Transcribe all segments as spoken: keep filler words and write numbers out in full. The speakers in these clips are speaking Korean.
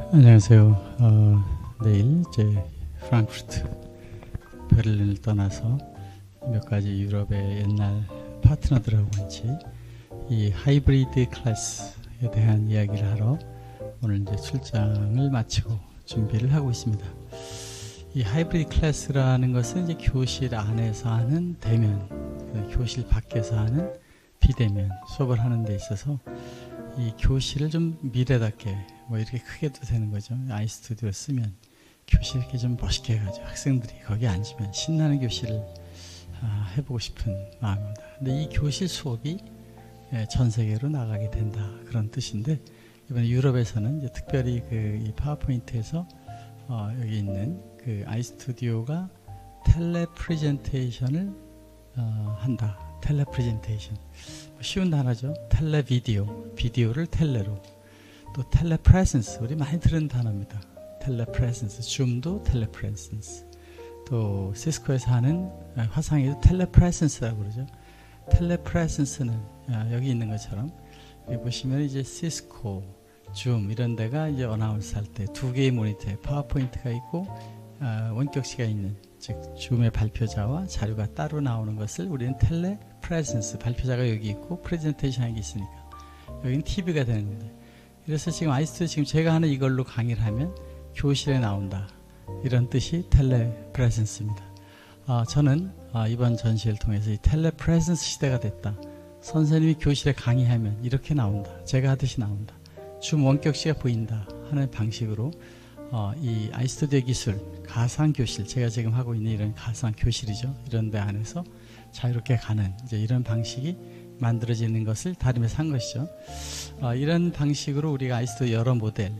안녕하세요. 어, 내일 이제 프랑크푸르트, 베를린을 떠나서 몇 가지 유럽의 옛날 파트너들하고 같이 이 하이브리드 클래스에 대한 이야기를 하러 오늘 이제 출장을 마치고 준비를 하고 있습니다. 이 하이브리드 클래스라는 것은 이제 교실 안에서 하는 대면, 교실 밖에서 하는 비대면 수업을 하는 데 있어서 이 교실을 좀 미래답게 뭐 이렇게 크게도 되는 거죠. 아이스튜디오 쓰면 교실 이렇게 좀 멋있게 해가지고 학생들이 거기 앉으면 신나는 교실을 아, 해보고 싶은 마음입니다. 근데 이 교실 수업이 예, 전 세계로 나가게 된다 그런 뜻인데, 이번에 유럽에서는 이제 특별히 그 이 파워포인트에서 어, 여기 있는 그 아이스튜디오가 텔레 프레젠테이션을 어, 한다. 텔레 프레젠테이션, 쉬운 단어죠. 텔레 비디오, 비디오를 텔레로. 또 텔레 프레센스, 우리 많이 들은 단어입니다. 텔레 프레센스, 줌도 텔레 프레센스. 또 시스코에서 하는 화상에도 텔레 프레센스라고 그러죠. 텔레 프레센스는 여기 있는 것처럼 여기 보시면 이제 시스코, 줌 이런 데가 이제 어나운스 할 때 두 개의 모니터에 파워포인트가 있고 어, 원격시가 있는, 즉 줌의 발표자와 자료가 따로 나오는 것을 우리는 텔레 프레센스, 발표자가 여기 있고 프레젠테이션이 여기 있으니까 여기는 티비가 되는 겁니다. 그래서 지금 아이스튜디오 지금 제가 하는 이걸로 강의를 하면 교실에 나온다, 이런 뜻이 텔레 프레센스입니다. 아, 저는 아, 이번 전시를 통해서 이 텔레 프레센스 시대가 됐다. 선생님이 교실에 강의하면 이렇게 나온다, 제가 하듯이 나온다, 줌 원격시가 보인다 하는 방식으로 어, 이 아이스튜디오 기술, 가상교실, 제가 지금 하고 있는 이런 가상교실이죠. 이런 데 안에서 자유롭게 가는 이제 이런 방식이 만들어지는 것을 다림에서 한 것이죠. 어, 이런 방식으로 우리가 아이스튜디오 여러 모델,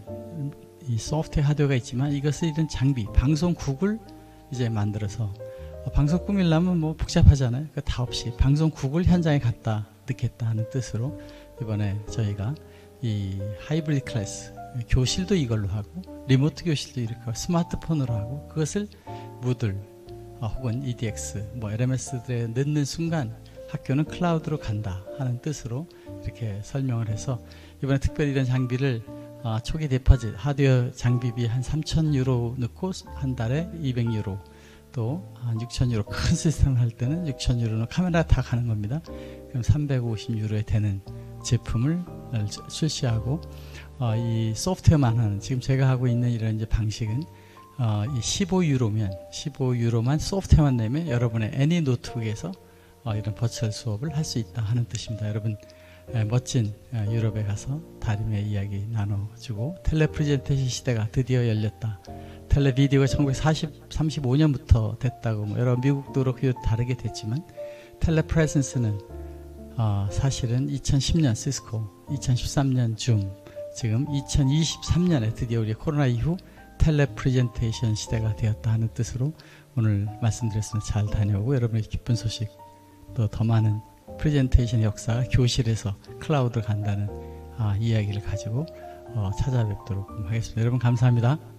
이 소프트웨어 하드웨어가 있지만 이것을 이런 장비, 방송국을 이제 만들어서 어, 방송 꾸밀려면 뭐 복잡하잖아요. 그 다 없이 방송국을 현장에 갖다 넣겠다 하는 뜻으로 이번에 저희가 이 하이브리드 클래스, 교실도 이걸로 하고 리모트 교실도 이렇게 하고 스마트폰으로 하고 그것을 무들 어, 혹은 이디엑스, 뭐 엘엠에스들에 넣는 순간 학교는 클라우드로 간다 하는 뜻으로 이렇게 설명을 해서 이번에 특별히 이런 장비를 어, 초기 디파짓 하드웨어 장비비 한 삼천 유로 넣고 한 달에 이백 유로, 또 한 육천 유로, 큰 시스템을 할 때는 육천 유로는 카메라 다 가는 겁니다. 그럼 삼백오십 유로에 되는 제품을 출시하고 어, 이 소프트웨어만 하는, 지금 제가 하고 있는 이런 이제 방식은 어, 이 십오 유로면 십오 유로만 소프트웨어만 내면 여러분의 애니 노트북에서 어, 이런 버추얼 수업을 할 수 있다 하는 뜻입니다. 여러분 에, 멋진 에, 유럽에 가서 다림의 이야기 나눠주고, 텔레 프레젠테이션 시대가 드디어 열렸다. 텔레 비디오가 천구백삼십오 년부터 됐다고, 뭐 여러 미국도 그렇고 다르게 됐지만 텔레 프레센스는 어, 사실은 이천십 년 시스코, 이천십삼 년 줌, 지금 이천이십삼 년에 드디어 우리 코로나 이후 텔레 프레젠테이션 시대가 되었다 하는 뜻으로 오늘 말씀드렸습니다. 잘 다녀오고 여러분의 기쁜 소식, 또 더 많은 프레젠테이션 역사가 교실에서 클라우드로 간다는 아, 이야기를 가지고 어, 찾아뵙도록 하겠습니다. 여러분 감사합니다.